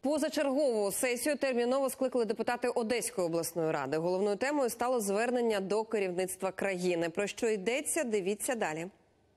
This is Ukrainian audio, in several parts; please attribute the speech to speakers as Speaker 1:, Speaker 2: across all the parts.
Speaker 1: Позачергову сесію терміново скликали депутати Одеської обласної ради. Головною темою стало звернення до керівництва країни. Про що йдеться, дивіться далі.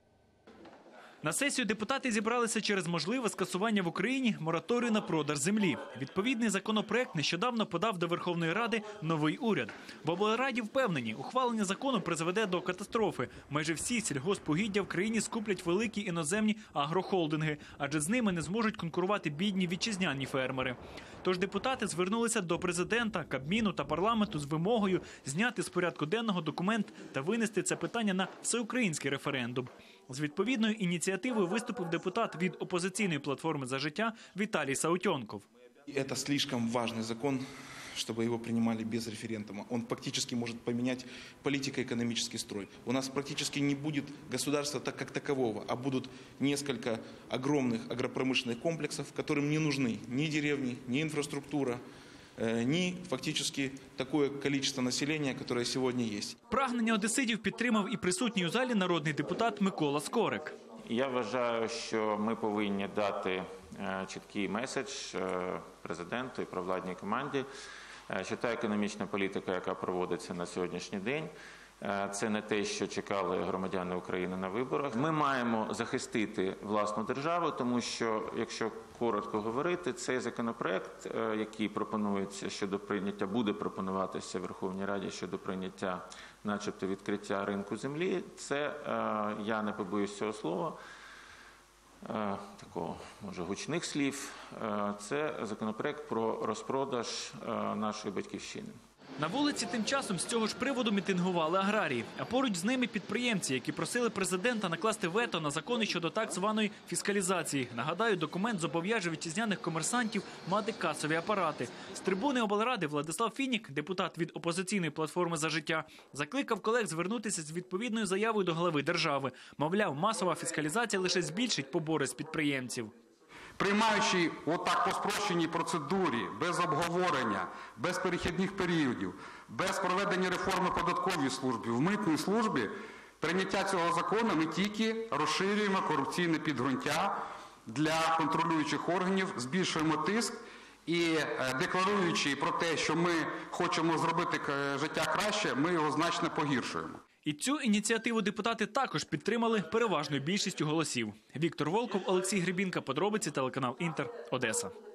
Speaker 2: На сесію депутати зібралися через можливе скасування в Україні мораторію на продаж землі. Відповідний законопроект нещодавно подав до Верховної Ради новий уряд. В облраді впевнені, ухвалення закону призведе до катастрофи. Майже всі сільгоспугіддя в країні скуплять великі іноземні агрохолдинги, адже з ними не зможуть конкурувати бідні вітчизняні фермери. Тож депутати звернулися до президента, Кабміну та парламенту з вимогою зняти з порядку денного документ та винести це питання на всеукраїнський референдум. З відповідною ініціативою виступив депутат від опозиційної платформи «За життя» Віталій Саутенков.
Speaker 3: Это слишком важный закон, чтобы его принимали без референдума. Он фактически может поменять политико-экономический строй. У нас практически не будет государства так как такового, а будут несколько огромных агропромышленных комплексов, которым не нужны ни деревни, ни инфраструктура, ні фактично таке кількість населення, яке сьогодні є.
Speaker 2: Прагнення одеситів підтримав і присутній у залі народний депутат Микола Скорик.
Speaker 4: Я вважаю, що ми повинні дати чіткий меседж президенту і провладній команді, що та економічна політика, яка проводиться на сьогоднішній день, це не те, що чекали громадяни України на виборах. Ми маємо захистити власну державу, тому що, якщо коротко говорити, цей законопроект, який пропонується щодо прийняття, буде пропонуватися в Верховній Раді щодо прийняття, начебто, відкриття ринку землі, це, я не побоюсь цього слова, такого, може, гучних слів, це законопроект про розпродаж нашої батьківщини.
Speaker 2: На вулиці тим часом з цього ж приводу мітингували аграрії, а поруч з ними підприємці, які просили президента накласти вето на закони щодо так званої фіскалізації. Нагадаю, документ зобов'яже вітчизняних комерсантів мати касові апарати. З трибуни облради Владислав Фінік, депутат від опозиційної платформи «За життя», закликав колег звернутися з відповідною заявою до глави держави. Мовляв, масова фіскалізація лише збільшить побори з підприємців.
Speaker 5: Приймаючи отак по спрощеній процедурі, без обговорення, без перехідних періодів, без проведення реформи податкової служби, в митній службі, прийняття цього закону ми тільки розширюємо корупційне підґрунтя для контролюючих органів, збільшуємо тиск і, декларуючи про те, що ми хочемо зробити життя краще, ми його значно погіршуємо.
Speaker 2: І цю ініціативу депутати також підтримали переважною більшістю голосів. Віктор Волков, Олексій Гребінка, подробиці, телеканал «Інтер», Одеса.